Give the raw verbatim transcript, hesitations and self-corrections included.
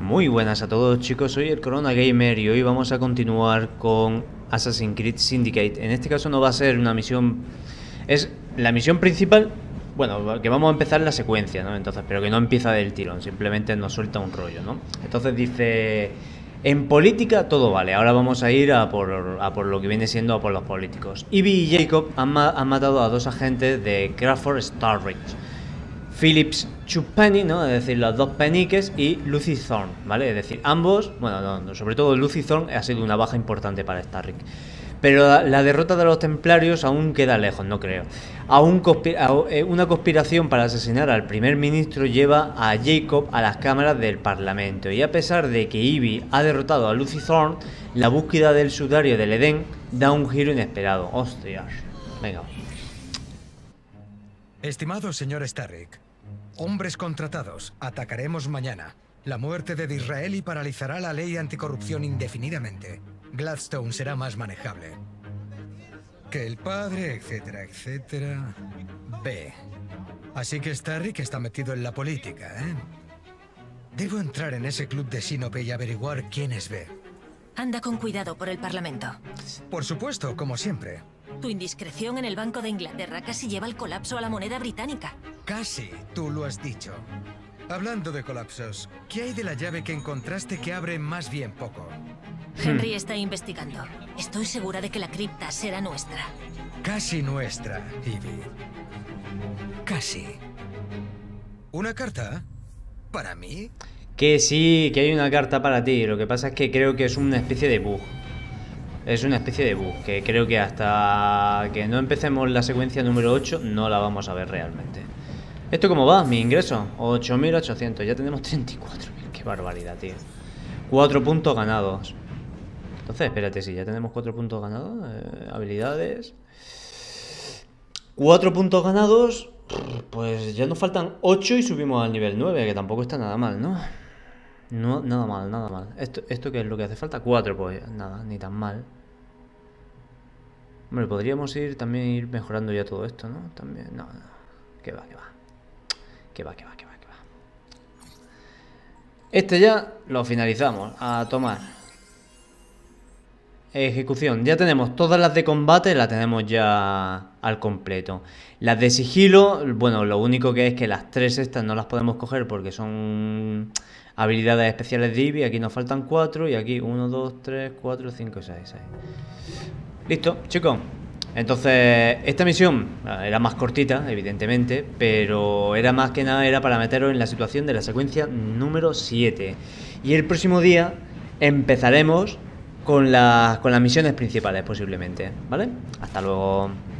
Muy buenas a todos, chicos, soy el Corona Gamer y hoy vamos a continuar con Assassin's Creed Syndicate. En este caso no va a ser una misión, es la misión principal, bueno, que vamos a empezar la secuencia, ¿no? Entonces, pero que no empieza del tirón, simplemente nos suelta un rollo, ¿no? Entonces dice, en política todo vale, ahora vamos a ir a por, a por lo que viene siendo a por los políticos. Ivy y Jacob han, ma han matado a dos agentes de Crawford Starridge, Phillips Chuppenny, ¿no? Es decir, los dos peniques, y Lucy Thorne, ¿vale? Es decir, ambos, bueno, no, no, sobre todo Lucy Thorne ha sido una baja importante para Starrick. Pero la, la derrota de los templarios aún queda lejos, no creo. Aún conspira, una conspiración para asesinar al primer ministro lleva a Jacob a las cámaras del Parlamento. Y a pesar de que Ivy ha derrotado a Lucy Thorne, la búsqueda del sudario del Edén da un giro inesperado. Hostias. Venga. Estimado señor Starrick, hombres contratados, atacaremos mañana. La muerte de Disraeli paralizará la ley anticorrupción indefinidamente. Gladstone será más manejable que el padre, etcétera, etcétera. B. Así que Starrick está metido en la política, ¿eh? Debo entrar en ese club de Sinope y averiguar quién es B. Anda con cuidado por el Parlamento. Por supuesto, como siempre. Tu indiscreción en el Banco de Inglaterra casi lleva al colapso a la moneda británica. Casi, tú lo has dicho. Hablando de colapsos, ¿qué hay de la llave que encontraste que abre más bien poco? Henry está investigando. Estoy segura de que la cripta será nuestra. Casi nuestra, Ivy. Casi. ¿Una carta? ¿Para mí? Que sí, que hay una carta para ti. Lo que pasa es que creo que es una especie de bug. Es una especie de bug, que creo que hasta que no empecemos la secuencia número ocho no la vamos a ver realmente. ¿Esto cómo va? Mi ingreso, ocho mil ochocientos, ya tenemos treinta y cuatro mil, qué barbaridad, tío. cuatro puntos ganados. Entonces, espérate, si ya tenemos cuatro puntos ganados, eh, habilidades. cuatro puntos ganados, pues ya nos faltan ocho y subimos al nivel nueve, que tampoco está nada mal, ¿no? No, nada mal, nada mal. ¿Esto, esto qué es lo que hace falta? cuatro, pues nada, ni tan mal. Hombre, podríamos ir también ir mejorando ya todo esto, ¿no? También, no, no. Que va, que va. Que va, que va, que va, que va. Este ya lo finalizamos. A tomar. Ejecución. Ya tenemos todas las de combate, las tenemos ya al completo. Las de sigilo, bueno, lo único que es que las tres estas no las podemos coger porque son habilidades especiales de Ivy. Aquí nos faltan cuatro y aquí uno, dos, tres, cuatro, cinco, seis, seis. Listo, chicos. Entonces, esta misión era más cortita, evidentemente, pero era más que nada era para meteros en la situación de la secuencia número siete. Y el próximo día empezaremos con, la, con las misiones principales, posiblemente, ¿vale? Hasta luego.